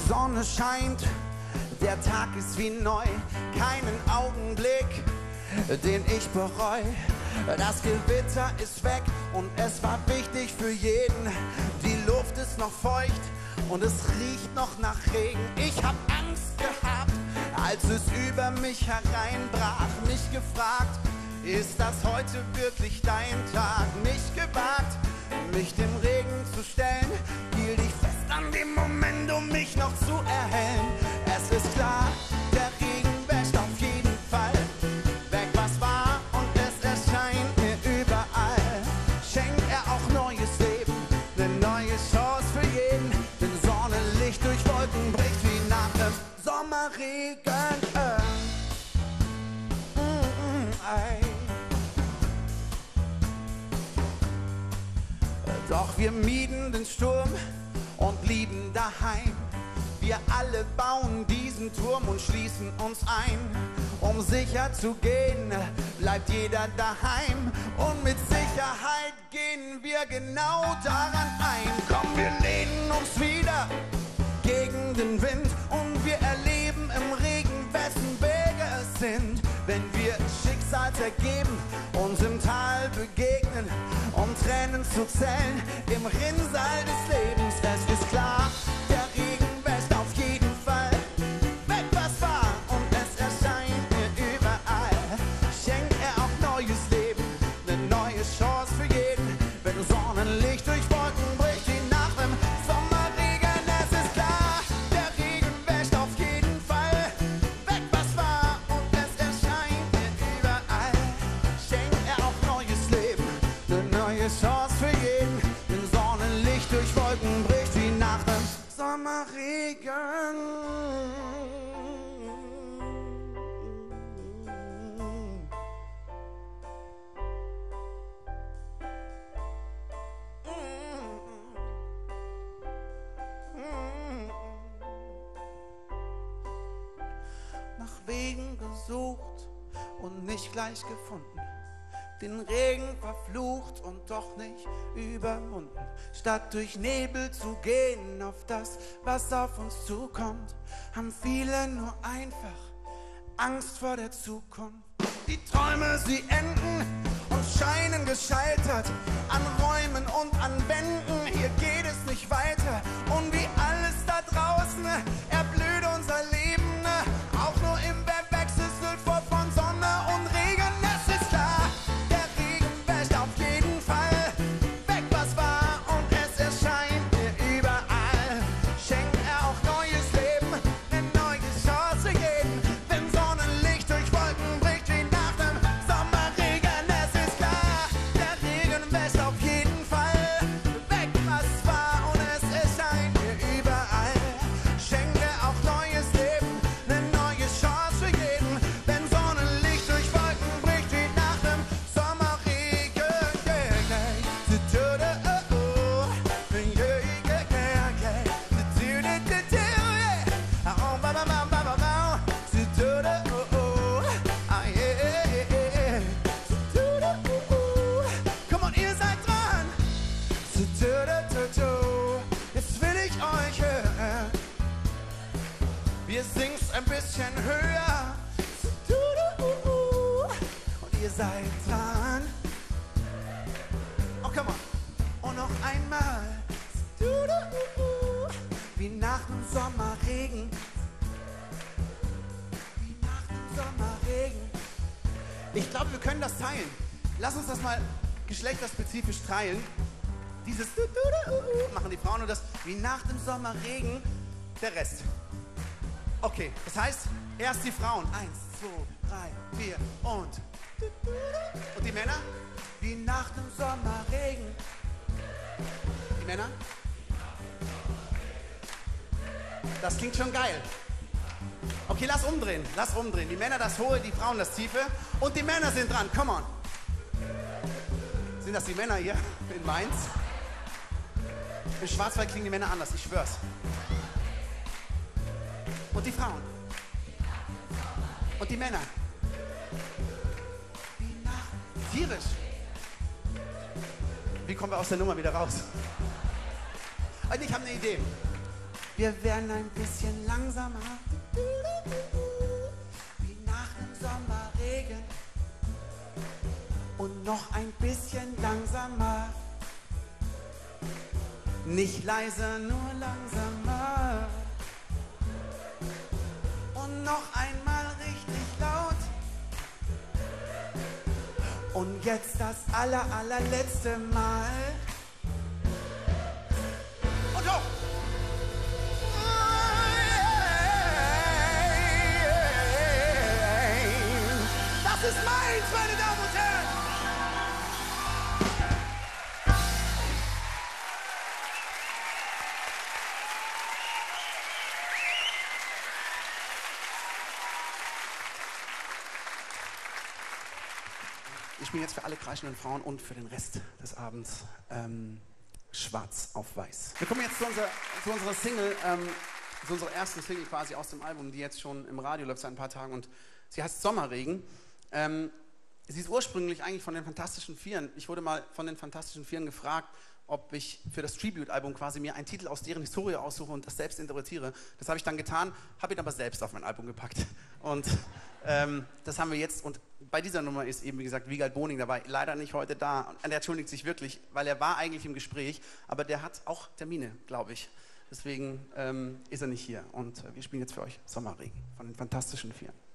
Sonne scheint, der Tag ist wie neu, keinen Augenblick, den ich bereue. Das Gewitter ist weg und es war wichtig für jeden. Die Luft ist noch feucht und es riecht noch nach Regen. Ich hab Angst gehabt, als es über mich hereinbrach. Mich gefragt, ist das heute wirklich dein Tag? Nicht gewagt, mich dem Regen zu stellen, hielt ich fest an dem Moment, um mich noch zu erhellen. Es ist klar, der Regen wäscht auf jeden Fall weg, was war, und es erscheint mir überall. Schenkt er auch neues Leben, eine neue Chance für jeden, denn Sonnenlicht durch Wolken bricht wie nach dem Sommerregen. Doch wir mieden den Sturm und blieben daheim. Wir alle bauen diesen Turm und schließen uns ein. Um sicher zu gehen, bleibt jeder daheim. Und mit Sicherheit gehen wir genau daran ein. Komm, wir lehnen uns wieder gegen den Wind und wir erleben im Regen, wessen Wege es sind. Wenn wir Schicksalsergeben uns im Tal begegnen, um Tränen zu zählen im Rinnsal des Lebens. Es ist klar, der Regen wäscht auf jeden Fall weg, was war, und es erscheint mir überall. Schenkt er auch neues Leben, eine neue Chance für jeden, wenn Sonnenlicht durch Wolken bricht wie nach dem Sommerregen. Es ist klar, der Regen wäscht auf jeden Fall weg, was war, und es erscheint mir überall. Schenkt er auch neues Leben, eine neue Chance für jeden, wenn Sonnenlicht durch Wolken bricht wie nach dem Sommerregen. Nach Wegen gesucht und nicht gleich gefunden, den Regen verflucht und doch nicht überwunden. Statt durch Nebel zu gehen auf das, was auf uns zukommt, haben viele nur einfach Angst vor der Zukunft. Die Träume, sie enden und scheinen gescheitert an Räumen und an Wänden. Hier geht es nicht weiter und wie alles da draußen erblüht unser Leben, auch nur im Wechsel von Sonne und Regen. Es ist klar, der Regen wäscht auf jeden Fall weg, was war, und es erscheint mir überall. Schenkt er auch neues Leben, eine neue Chance für jeden, wenn Sonnenlicht durch Wolken bricht wie nach dem Sommerregen. Es ist klar, der Regen wäscht auf jeden Fall weg, was war, und es erscheint mir überall. Schenkt er auch neues Leben, eine neue Chance für jeden, wenn Sonnenlicht durch Wolken bricht wie nach dem Sommerregen. Komm on, ihr seid dran. Jetzt will ich euch hören. Wir singen's ein bisschen höher. Und ihr seid dran. Oh, come on. Und noch einmal. Wie nach dem Sommerregen. Wie nach dem Sommerregen. Ich glaube, wir können das teilen. Lass uns das mal geschlechterspezifisch teilen. Dieses machen die Frauen und das wie nach dem Sommerregen der Rest. Okay, das heißt, erst die Frauen. 1, 2, 3, 4 und die Männer? Wie nach dem Sommerregen. Die Männer? Das klingt schon geil. Okay, lass umdrehen. Die Männer das Hohe, die Frauen das Tiefe. Und die Männer sind dran, come on. Sind das die Männer hier in Mainz? In Schwarzwald klingen die Männer anders, ich schwör's. Und die Frauen. Und die Männer. Tierisch. Wie kommen wir aus der Nummer wieder raus? Ich habe eine Idee. Wir werden ein bisschen langsamer, wie nach dem Sommerregen. Und noch ein bisschen langsamer, nicht leise, nur langsamer. Und noch einmal richtig laut. Und jetzt das allerletzte Mal. Und hoch! Das ist meins, meine Damen und Herren! Ich spiele jetzt für alle kreischenden Frauen und für den Rest des Abends schwarz auf weiß. Wir kommen jetzt zu unserer Single, zu unserer ersten Single quasi aus dem Album, die jetzt schon im Radio läuft seit ein paar Tagen und sie heißt Sommerregen. Sie ist ursprünglich eigentlich von den Fantastischen Vieren. Ich wurde mal von den Fantastischen Vieren gefragt, ob ich für das Tribute-Album quasi mir einen Titel aus deren Historie aussuche und das selbst interpretiere. Das habe ich dann getan, habe ihn aber selbst auf mein Album gepackt. Und das haben wir jetzt. Und bei dieser Nummer ist eben, wie gesagt, Wiegald Boning dabei. Leider nicht heute da. Und er entschuldigt sich wirklich, weil er war eigentlich im Gespräch, aber der hat auch Termine, glaube ich. Deswegen ist er nicht hier. Und wir spielen jetzt für euch Sommerregen von den Fantastischen Vieren.